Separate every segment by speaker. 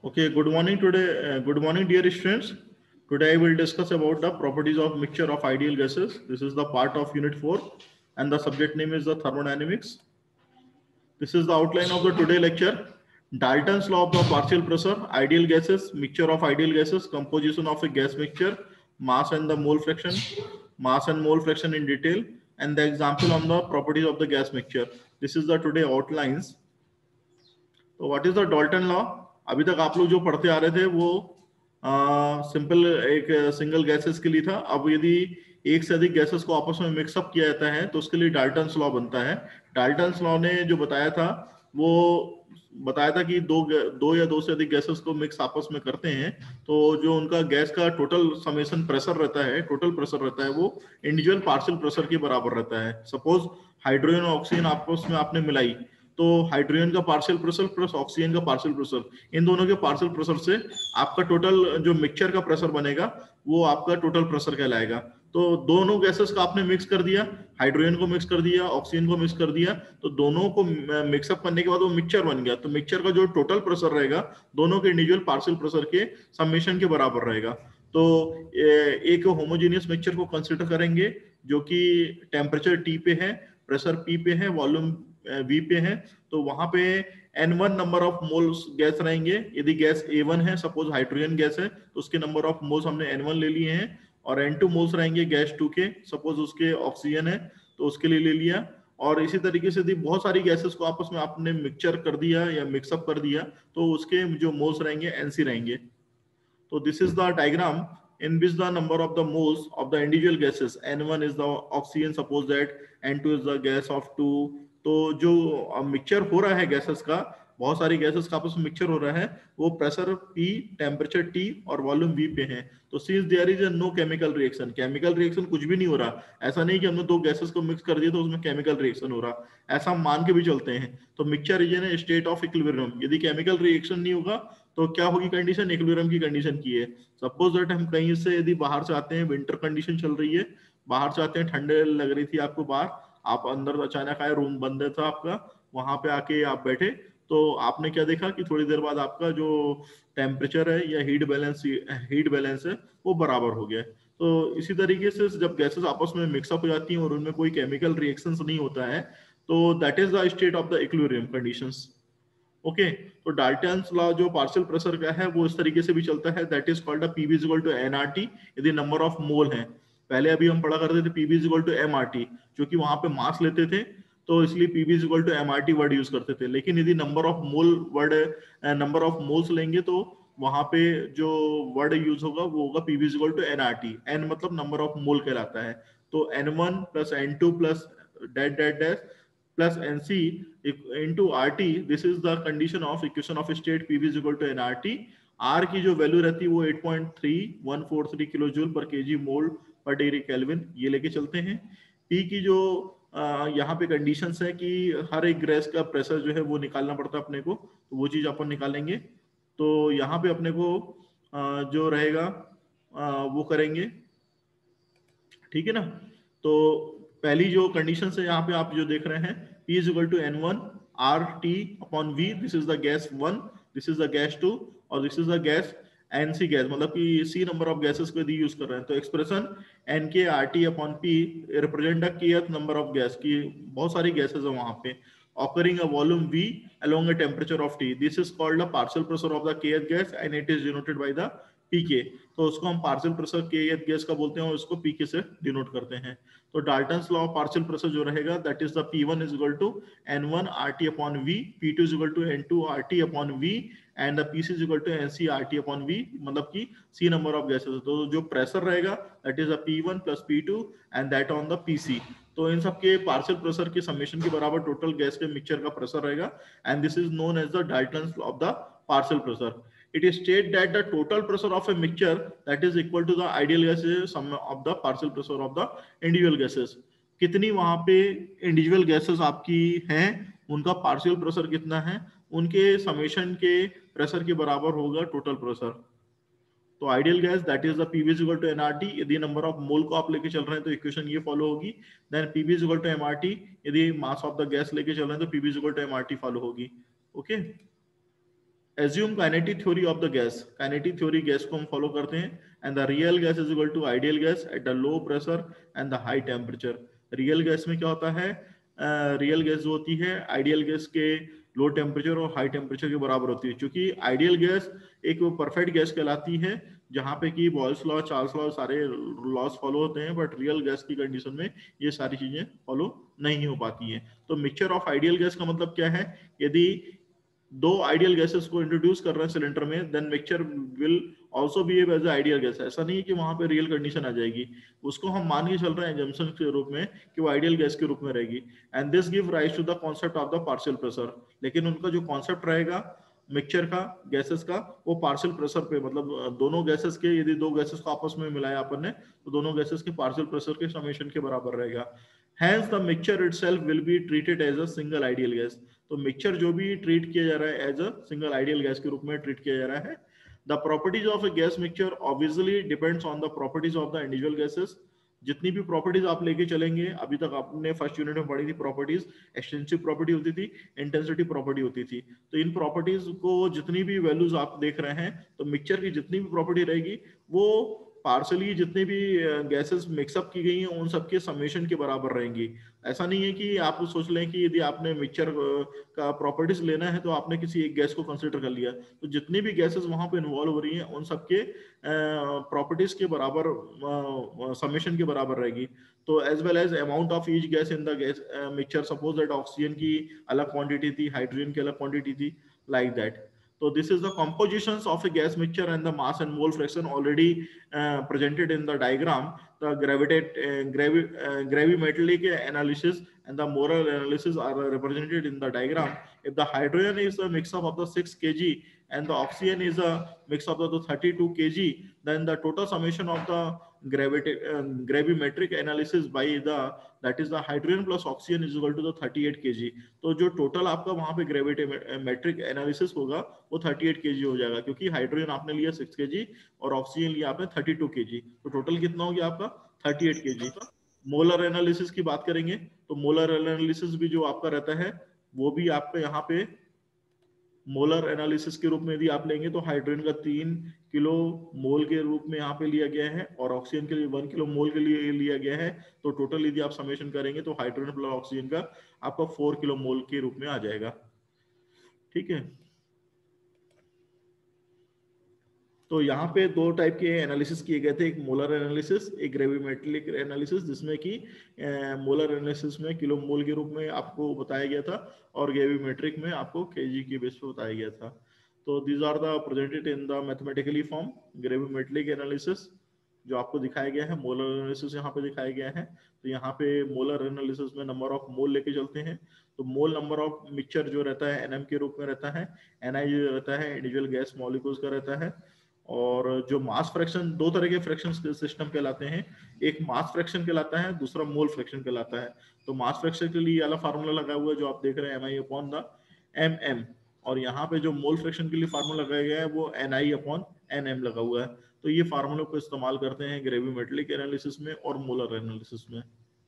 Speaker 1: Okay, good morning today. Good morning, dear students. Today I will discuss about the properties of mixture of ideal gases. This is the part of Unit 4, and the subject name is the thermodynamics. This is the outline of the today lecture. Dalton's law of the partial pressure, ideal gases, mixture of ideal gases, composition of a gas mixture, mass and the mole fraction, mass and mole fraction in detail, and the example on the properties of the gas mixture. This is the today outlines. तो what is the Dalton law? अभी तक आप लोग जो पढ़ते आ रहे थे वो सिंपल एक सिंगल गैसेस के लिए था. अब यदि एक से अधिक गैसेस को आपस में मिक्सअप किया जाता है तो उसके लिए डाल्टन्स लॉ बनता है. डाल्टन्स लॉ ने जो बताया था वो बताया था कि दो या दो से अधिक गैसेस को मिक्स आपस में करते हैं तो जो उनका गैस का टोटल समेशन प्रेशर रहता है, टोटल प्रेशर रहता है, वो इंडिविजुअल पार्शियल प्रेशर के बराबर रहता है. सपोज हाइड्रोजन और ऑक्सीजन आपस में आपने मिलाई तो हाइड्रोजन का पार्शियल प्रेशर प्लस ऑक्सीजन का पार्शियल प्रेशर, इन दोनों के पार्शियल प्रेशर से आपका टोटल जो मिक्सचर का प्रेशर बनेगा वो आपका टोटल प्रेशर कहलाएगा. तो दोनों गैसेस का आपने मिक्स कर दिया, हाइड्रोजन को मिक्स कर दिया, ऑक्सीजन को मिक्स कर दिया, तो दोनों को मिक्सअप करने के बाद वो मिक्सचर बन गया. तो मिक्सचर का जो टोटल प्रेशर रहेगा दोनों के इंडिविजुअल पार्शियल प्रेशर के समेशन के बराबर रहेगा. तो एक होमोजेनियस मिक्सचर को कंसिडर करेंगे जो कि टेम्परेचर T पे है, प्रेशर P पे है, वॉल्यूम V पे है. तो वहां पे N1 number of moles gas रहेंगे. यदि गैस A1 है, सपोज हाइड्रोजन गैस है, तो उसके नंबर ऑफ मोल्स हमने N1 ले लिए हैं. और N2 मोल्स रहेंगे गैस 2 के, सपोज उसके ऑक्सीजन है तो उसके लिए ले लिया. और इसी तरीके से यदि बहुत सारी गैसेस को आपस में आपने मिक्सचर कर दिया या मिक्सअप कर दिया तो उसके जो मोल्स रहेंगे NC रहेंगे. तो this is the diagram in which the number of the moles of the individual gases, N1 is the oxygen, suppose that N2 is the gas of 2. तो जो मिक्सचर हो रहा है गैसेस का, बहुत सारी गैसेस का आपस में मिक्सचर हो रहा है, वो प्रेशर P, टेम्परेचर T और वॉल्यूम V पे है. तो since there is no chemical reaction, chemical reaction कुछ भी नहीं हो रहा. ऐसा नहीं कि हमने दो गैसेस को मिक्स कर दिया तो उसमें केमिकल रिएक्शन हो रहा, ऐसा मान के भी चलते हैं. तो mixture is in state of equilibrium. यदि केमिकल रिएक्शन नहीं होगा तो क्या होगी कंडीशन? इक्विलिब्रियम की कंडीशन की है. सपोज दैट हम कहीं से यदि बाहर से आते हैं, विंटर कंडीशन चल रही है, बाहर से आते हैं, ठंडे लग रही थी आपको बाहर, आप अंदर अचानक आए, रूम बंद था आपका, वहां पे आके आप बैठे तो आपने क्या देखा कि थोड़ी देर बाद आपका जो टेम्परेचर है या हीट बैलेंस है वो बराबर हो गया. तो इसी तरीके से जब गैसेस आपस में मिक्सअप हो जाती हैं और उनमें कोई केमिकल रिएक्शंस नहीं होता है तो that is the state of the equilibrium conditions. Okay, तो डाल्टन्स लॉ जो पार्शियल प्रेशर का है वो इस तरीके से भी चलता है, that is called PV is equal to NRT यदि नंबर ऑफ मोल है. पहले अभी हम पढ़ा करते थे PV is equal to MRT, क्योंकि वहां पे मास लेते थे तो इसलिए PV is equal to MRT word use करते थे. लेकिन यदि number of mole word, number of moles लेंगे तो वहां पे जो वर्ड यूज होगा वो होगा PV is equal to NRT. N मतलब नंबर ऑफ मोल कहलाता है. तो N1 plus N2 plus dot dot dot plus NC into RT. This is the condition of equation of state PV is equal to nRT. R की जो value रहती है वो 8.3143 kilo joule पर K G mole पर डिग्री केल्विन, ये लेके चलते हैं. P की जो यहाँ पे कंडीशंस है कि हर एक गैस का प्रेशर जो है वो निकालना पड़ता है अपने को, तो वो चीज अपन निकालेंगे. तो यहाँ पे अपने को जो रहेगा वो करेंगे, ठीक है ना. तो पहली जो कंडीशन है यहाँ पे आप जो देख रहे हैं P is equal to N1 RT upon V. This is the gas 1, this is the gas 2 और this is the gas NC gas, मतलब कि C नंबर ऑफ गैसेस को यदि यूज कर रहे हैं तो expression NK RT upon P represent the kth number of gas की, बहुत सारी गैसेस है वहां पे, occurring a volume V along a temperature of T. This is called the partial pressure of the kth gas and it is denoted by the PK. तो उसको हम partial pressure kth gas का बोलते हैं और उसको PK से denote करते हैं. तो Dalton's law of partial pressure जो रहेगा that is the P1 is equal to N1 RT upon V, P2 is equal to N2 RT upon V and the PC is equal to NC RT upon V, मतलब कि C number of gases. तो जो pressure रहेगा that is the P1 plus P2 and that on the PC. तो इन सब के partial pressure के summation के बराबर टोटल गैस के मिक्सचर का प्रेशर रहेगा and this is known as the Dalton's law of the partial pressure. It is stated that the total pressure of a mixture that is equal to the ideal gases sum of the partial pressure of the individual gases. कितनी वहां पे individual gases आपकी हैं, उनका partial pressure कितना है, उनके summation के प्रेशर के बराबर होगा टोटल प्रेशर. तो ideal gas that is the PV is equal to NRT. यदि नंबर ऑफ मोल को आप लेके चल रहे हैं तो इक्वेशन ये फॉलो होगी. Then PV is equal to MRT, यदि मास ऑफ द गैस लेके चल रहे हैं तो PV is equal to MRT follow होगी. Okay, assume kinetic theory of the gas, kinetic theory gas को हम फॉलो करते हैं, and the real gas is equal to ideal gas at the low pressure and the high temperature. Real gas में क्या होता है, real gas जो होती है आइडियल गैस के लो टेम्परेचर और हाई टेम्परेचर के बराबर होती है, क्योंकि आइडियल गैस एक परफेक्ट गैस कहलाती है जहाँ पे कि बॉयल्स लॉ, चार्ल्स लॉ सारे लॉज फॉलो होते हैं, बट रियल गैस की कंडीशन में ये सारी चीजें फॉलो नहीं हो पाती हैं। तो मिक्सचर ऑफ आइडियल गैस का मतलब क्या है, यदि दो आइडियल गैसेस को इंट्रोड्यूस कर रहे हैं सिलेंडर में, then mixture will also behave as ideal gas. ऐसा नहीं है कि वहां पे रियल कंडीशन आ जाएगी, उसको हम मान के चल रहे हैं जंक्शन के रूप में कि वो आइडियल गैस के रूप में रहेगी। And this give rise to the concept of the partial pressure. लेकिन उनका जो कॉन्सेप्ट रहेगा मिक्सचर का, गैसेस का, वो पार्शियल प्रेशर पे, मतलब दोनों गैसेस के, यदि दो गैसेस को आपस में मिलाया अपन ने तो दोनों गैसेस के पार्शियल प्रेशर के समेशन के बराबर रहेगा। Hence the mixture itself will be treated as a single ideal gas। तो मिक्सचर जो भी ट्रीट किया जा रहा है as a single ideal gas के रूप में ट्रीट किया जा रहा है। The properties of a gas mixture obviously depends on the properties of the individual gases. जितनी भी प्रॉपर्टीज आप लेके चलेंगे, अभी तक आपने फर्स्ट यूनिट में पढ़ी थी प्रॉपर्टीज, एक्सटेंसिव प्रॉपर्टी होती थी, इंटेंसिटी प्रॉपर्टी होती थी। तो इन प्रॉपर्टीज को जितनी भी वैल्यूज आप देख रहे हैं, तो मिक्सचर की जितनी भी प्रॉपर्टी रहेगी वो पार्सली जितने भी गैसेस मिक्सअप की गई हैं उन सबके समेशन के बराबर रहेंगी। ऐसा नहीं है कि आप सोच लें कि यदि आपने मिक्सचर का प्रॉपर्टीज लेना है तो आपने किसी एक गैस को कंसीडर कर लिया, तो जितनी भी गैसेस वहां पे इन्वॉल्व हो रही हैं उन सबके प्रॉपर्टीज के बराबर, समेशन के बराबर रहेगी। तो as well as amount of each gas in the gas mixture, suppose that oxygen की अलग क्वांटिटी थी, हाइड्रोजन की अलग क्वांटिटी थी, like that. So this is the compositions of a gas mixture and the mass and mole fraction already presented in the diagram. The gravimetric analysis and the molar analysis are represented in the diagram. If the hydrogen is a mix up of the 6 kg and the oxygen is a mix up of the 32 kg, then the total summation of the gravimetric analysis by the, that is the hydrogen plus oxygen is equal to the 38 kg। तो जो total आपका वहां पे gravimetric analysis होगा वो 38 kg हो जाएगा, क्योंकि हाइड्रोजन आपने लिया 6 kg और ऑक्सीजन लिया आपने 32 kg, तो टोटल कितना हो गया आपका 38 kg। मोलर एनालिसिस की बात करेंगे तो मोलर एनालिसिस भी जो आपका रहता है वो भी आपका यहाँ पे मोलर एनालिसिस के रूप में यदि आप लेंगे तो हाइड्रोजन का 3 किलो मोल के रूप में यहाँ पे लिया गया है और ऑक्सीजन के लिए 1 किलो मोल के लिए लिया गया है। तो टोटल यदि आप समेशन करेंगे तो हाइड्रोजन प्लस ऑक्सीजन का आपका 4 किलो मोल के रूप में आ जाएगा। ठीक है, तो यहाँ पे दो टाइप के एनालिसिस किए गए थे, एक मोलर एनालिसिस, एक ग्रेविमेट्रिक एनालिसिस, जिसमें कि मोलर एनालिसिस में किलो मोल के रूप में आपको बताया गया था और ग्रेविमेट्रिक में आपको केजी के बेस पे बताया गया था। तो these are the presented in the mathematically form. Gravimetric analysis जो आपको दिखाया गया है, मोलर एनालिसिस यहाँ पे दिखाया गया है। तो यहाँ पे मोलर एनालिसिस में नंबर ऑफ मोल लेके चलते हैं, तो मोल नंबर ऑफ मिक्सचर जो रहता है एनएम के रूप में रहता है, एनआई जो रहता है इंडिविजुअल गैस मॉलिक्यूल्स का रहता है। और जो मास फ्रैक्शन, दो तरह के फ्रैक्शन सिस्टम कहलाते हैं, एक मास फ्रैक्शन कहलाता है, दूसरा मोल फ्रैक्शन कहलाता है। तो मास फ्रैक्शन के लिए वाला फार्मूला लगा हुआ है जो आप देख रहे हैं M I upon the M M, और यहाँ पे जो मोल फ्रैक्शन के लिए फार्मूला लगाया गया है वो N I upon N M लगा हुआ है। तो ये फार्मूले को इस्तेमाल करते हैं ग्रेविमेट्रिक एनालिसिस में और मोलर एनालिसिस में।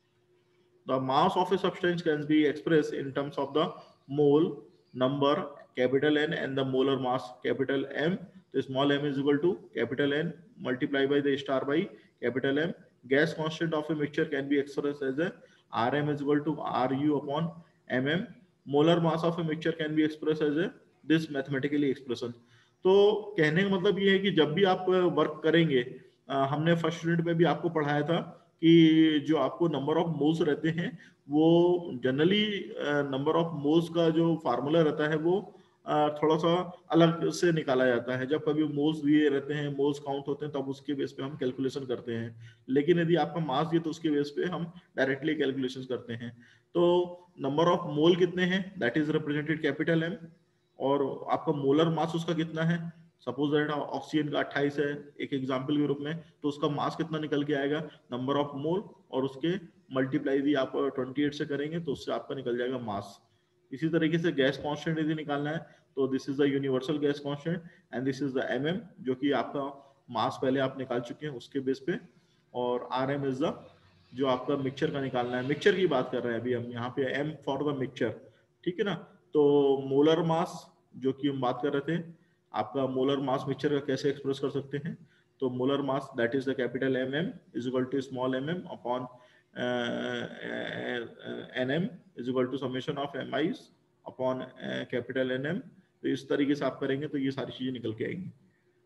Speaker 1: The mass of a substance can be expressed in terms of the mole number capital N and the molar mass capital M. So small m is equal to capital N multiplied by the star by capital M. Gas constant of a mixture can be expressed as a Rm is equal to Ru upon mm. Molar mass of a mixture can be expressed as a this mathematically expression. तो कहने का मतलब ये है कि जब भी आप वर्क करेंगे, हमने फर्स्ट यूनिट में भी आपको पढ़ाया था कि जो आपको नंबर ऑफ मोल्स रहते हैं वो जनरली नंबर ऑफ मोल्स का जो फार्मूला रहता है वो थोड़ा सा अलग से निकाला जाता है। जब कभी मोल्स दिए रहते हैं, मोल्स काउंट होते हैं, तब उसके बेस पे हम कैलकुलेशन करते हैं। लेकिन यदि आपका मास दिए तो उसके बेस पे हम डायरेक्टली कैलकुलेशन करते हैं। तो नंबर ऑफ मोल कितने हैं, that is represented capital M, और आपका मोलर मास उसका कितना है, सपोज दैट ऑक्सीजन का 28 है एक एग्जांपल के रूप में, तो उसका मास कितना निकल के आएगा, नंबर ऑफ मोल और उसके मल्टीप्लाई भी आप 28 से करेंगे तो उससे आपका निकल जाएगा मास। इसी तरीके से गैस कांस्टेंट यदि निकालना है तो this is the universal gas constant and this is the MM, जो कि आपका मास पहले आप निकाल चुके हैं उसके बेस पे, और आरएम इज द जो आपका मिक्सचर का निकालना है। मिक्सचर की बात कर रहे हैं अभी हम यहाँ पे, एम फॉर द मिक्सचर, ठीक है ना। तो मोलर मास जो कि हम बात कर रहे थे, आपका मोलर मास मिक्सचर का कैसे एक्सप्रेस कर सकते हैं। तो molar mass that is the capital mm is equal to small mm upon nm is equal to summation of mi upon capital nm। तो इस तरीके से आप करेंगे तो ये सारी चीजें निकल के आएंगी।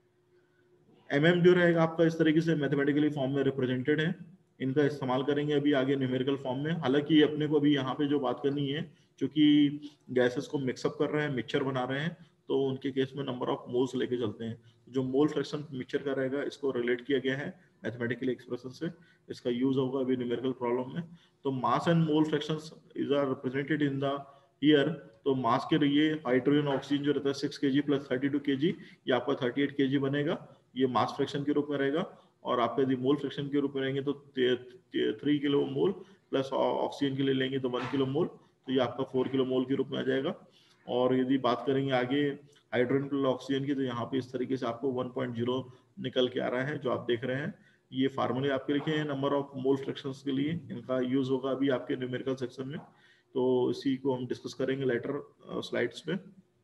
Speaker 1: mm जो रहेगा आपका इस तरीके से मैथमेटिकली फॉर्म में रिप्रेजेंटेड है, इनका इस्तेमाल करेंगे अभी आगे न्यूमेरिकल फॉर्म में। हालांकि अपने को अभी यहाँ पे जो बात करनी है, क्योंकि गैसेस को मिक्सअप कर रहे हैं, मिक्सचर बना रहे हैं, तो उनके केस में नंबर ऑफ मोल्स लेके चलते हैं। जो मोल फ्रैक्शन मिक्सचर का रहेगा इसको रिलेट किया गया है मैथमेटिकल एक्सप्रेशन से, इसका यूज होगा अभी न्यूमेरिकल प्रॉब्लम में। तो mass and mole fractions is are represented in the year. तो मास के लिए हाइड्रोजन ऑक्सीजन जो रहता है 6 kg प्लस 32 kg, ये आपका 38 kg बनेगा, ये मास फ्रैक्शन के रूप में रहेगा। और आप यदि मोल फ्रैक्शन के रूप में रहेंगे तो 3 किलो मोल प्लस ऑक्सीजन के लिए लेंगे तो 1 किलो मोल, तो ये आपका 4 किलो मोल के रूप में आ जाएगा। और यदि बात करेंगे आगे हाइड्रोजन प्लस ऑक्सीजन की, तो यहाँ पे इस तरीके से आपको 1.0 निकल के आ रहा है जो आप देख रहे हैं। ये फार्मूले आपके लिखे हैं नंबर ऑफ मोल फ्रैक्शंस के लिए, इनका यूज होगा अभी आपके न्यूमेरिकल सेक्शन में, तो इसी को हम डिस्कस करेंगे लेटर स्लाइड्स में।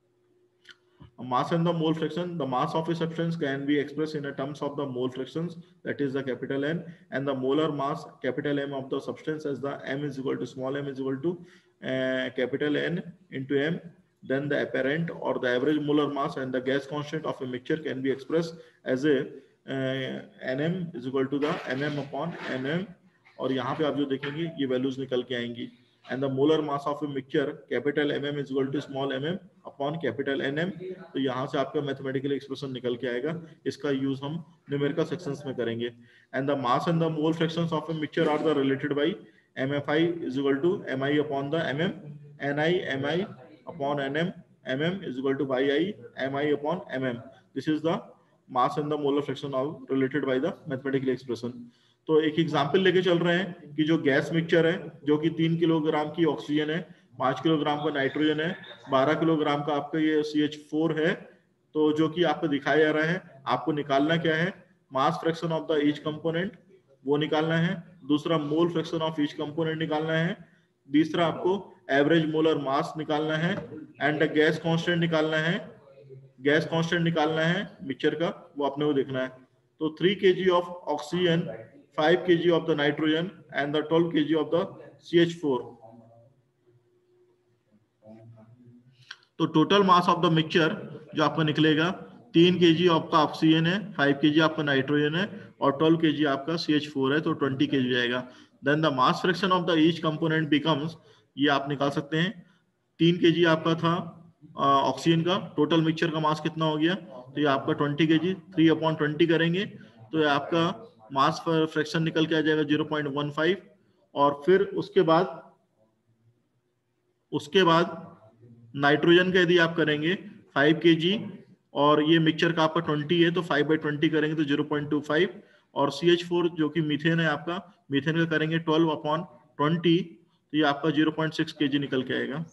Speaker 1: Mass and the mole fraction, the mass of a substance can be expressed in terms of the mole fractions, that is the capital N, and the molar mass capital M of the substance as the m is equal to small m is equal to capital N into m. Then the apparent or the average molar mass and the gas constant of a mixture can be expressed as a nm is equal to the mm upon nm। और यहाँ पे आप जो देखेंगे ये values निकल के आएंगी। and the molar mass of a mixture capital mm is equal to small mm upon capital nm। तो यहाँ से आपका मैथमेटिकल एक्सप्रेशन निकल के आएगा, इसका यूज हम न्यूमेरिकल सेक्शंस में करेंगे। And the mass and the mole fractions of a mixture are the related by mfi is equal to mi upon the mm, ni mi upon nm, mm is equal to yi mi upon mm। this is the mass and the molar fraction are related by the mathematical expression। तो एक example लेके चल रहे हैं कि जो gas mixture है जो कि 3 किलोग्राम की ऑक्सीजन है, 5 किलोग्राम का नाइट्रोजन है, 12 किलोग्राम का आपका ये CH4 है, तो जो कि आपको दिखाया जा रहा है, आपको निकालना क्या है, mass fraction of the each component वो निकालना है, दूसरा mole fraction of each component निकालना है, तीसरा आपको एवरेज मोलर मास निकालना है, एंड गैस कांस्टेंट निकालना है, गैस कांस्टेंट निकालना है मिक्सचर का, वो अपने को देखना है। तो 3 kg of oxygen, 5 kg of the nitrogen and the 12 kg of the CH4। तो total mass of the mixture जो आपका निकलेगा 3 kg आपका ऑक्सीजन है, 5 kg आपका नाइट्रोजन है और 12 kg आपका CH4 है, तो 20 kg जाएगा। Then the mass fraction of the each component becomes, ये आप निकाल सकते हैं, 3 kg आपका था ऑक्सीजन का, टोटल मिक्सचर का मास कितना हो गया, तो ये आपका 20 kg, 3/20 करेंगे तो ये आपका मास फ्रैक्शन निकल के आ जाएगा 0.15। और फिर उसके बाद नाइट्रोजन का यदि आप करेंगे 5 kg और ये मिक्सचर का आपका 20 है तो 5/20 करेंगे तो 0.25। और CH4 जो कि मीथेन है आपका, मीथेन का करेंगे 12/20 तो ये आपका 0.6 kg निकल के आएगा।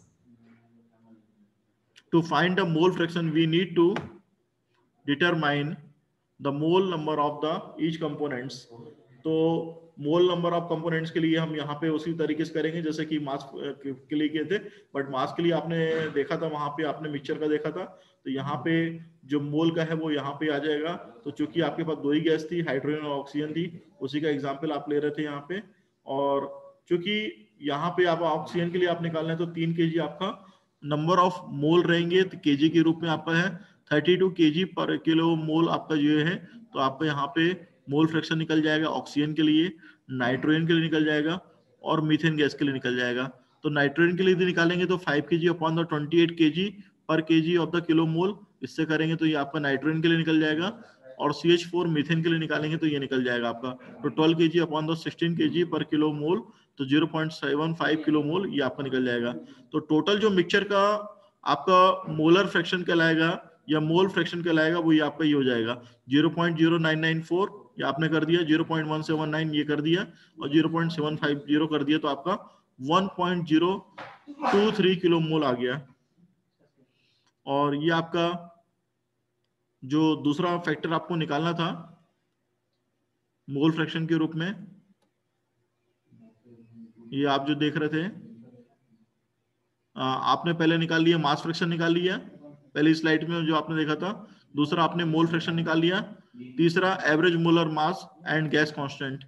Speaker 1: To find the mole fraction we need to determine the mole number of the each components। तो मोल नंबर ऑफ कंपोनेंट्स के लिए हम यहाँ पे उसी तरीके से करेंगे जैसे कि मास के लिए किए थे, बट मास के लिए आपने देखा था, वहां पे आपने मिक्सचर का देखा था, तो यहाँ पे जो मोल का है वो यहाँ पे आ जाएगा। तो चूंकि आपके पास दो ही गैस थी, हाइड्रोजन और ऑक्सीजन थी, उसी का एग्जाम्पल आप ले रहे थे यहाँ पे। और चूंकि यहाँ पे आप ऑक्सीजन के लिए आप निकालना है तो 3 kg आपका नंबर ऑफ मोल रहेंगे, तो केजी के रूप में आपका है 32 kg पर किलो मोल आपका जो है। तो आपका यहाँ पे मोल फ्रैक्शन निकल जाएगा ऑक्सीजन के लिए, नाइट्रोजन के लिए निकल जाएगा और मीथेन गैस के लिए निकल जाएगा। तो नाइट्रोजन के लिए यदि निकालेंगे तो 5 kg अपॉन द 28 kg पर kg of the kilo mole, इससे करेंगे तो ये आपका नाइट्रोजन के लिए निकल जाएगा। और CH4 मीथेन के लिए निकालेंगे तो ये निकल जाएगा आपका तो 12 kg अपॉन द 16 kg पर किलो मोल, तो 0.75 किलो मोल ये आपका निकल जाएगा। तो टोटल जो मिक्सचर का आपका मोलर फ्रैक्शन कहलाएगा या मोल फ्रैक्शन कहलाएगा वो ये आपका ये हो जाएगा 0.0994, ये आपने कर दिया, 0.179 ये कर दिया और 0.750 कर दिया, तो आपका 1.023 किलो मोल आ गया। और ये आपका जो दूसरा फैक्टर आपको निकालना था मोल फ्रैक्शन के रूप में, ये आप जो देख रहे थे, आपने पहले निकाल लिया, मास फ्रैक्शन निकाल लिया, पहली स्लाइड में जो आपने देखा था। दूसरा आपने मोल फ्रैक्शन निकाल लिया। तीसरा average molar mass and gas constant.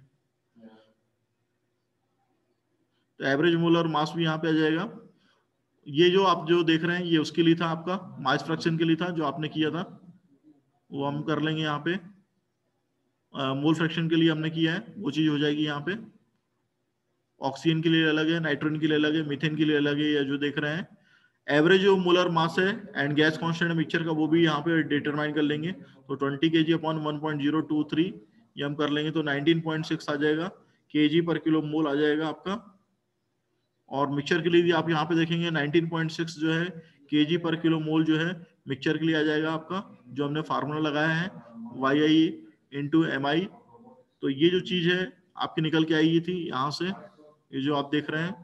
Speaker 1: तो एवरेज मोलर मास भी यहाँ पे आ जाएगा। ये जो आप जो देख रहे हैं ये उसके लिए था, आपका मास फ्रैक्शन के लिए था जो आपने किया था, वो हम कर लेंगे यहाँ पे। मोल फ्रैक्शन के लिए हमने किया है, वो चीज हो जाएगी यहाँ पे। ऑक्सीजन के लिए अलग है, नाइट्रोजन के लिए अलग है, मीथेन के लिए अलग है, या जो देख रहे हैं। एवरेज जो मोलर मास है एंड गैस कांस्टेंट मिक्सचर का, वो भी यहाँ पे डिटरमाइन कर लेंगे। तो 20 kg अपॉन 1.023 ये हम कर लेंगे, तो 19.6 आ जाएगा, kg पर किलो मोल आ जाएगा आपका। और मिक्सचर के लिए भी आप यहाँ पे देखेंगे 19.6 जो है kg पर किलो मोल जो है मिक्सचर के लिए आ जाएगा आपका, जो हमने फार्मूला लगाया है YI/MI। तो ये जो चीज है आपकी निकल के आई थी यहाँ से, ये जो आप देख रहे हैं।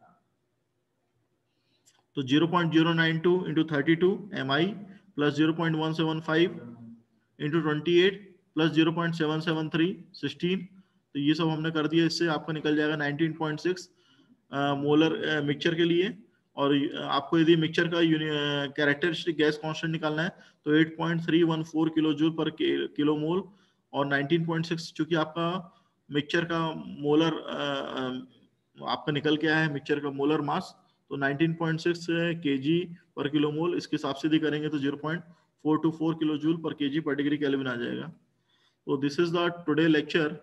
Speaker 1: तो 0.092 into 32 MI plus 0.175 into 28 plus 0.773 16। तो ये सब हमने कर दिया, इससे आपका निकल जाएगा 19.6 मोलर मिक्सचर के लिए। और आपको यदि मिक्सचर का कैरेक्टरिस्टिक गैस कांस्टेंट निकालना है तो 8.314 किलो जूल पर किलो मोल। और 19.6 चूंकि आपका मिक्सचर का मोलर आपका निकल के आया है मिक्सचर का मोलर मास, तो 19.6 kg पर किलो मोल, इसके हिसाब से यदि करेंगे तो 0.424 किलो जूल पर kg पर डिग्री केल्विन आ जाएगा। तो this is the today lecture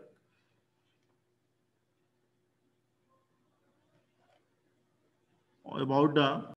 Speaker 1: about the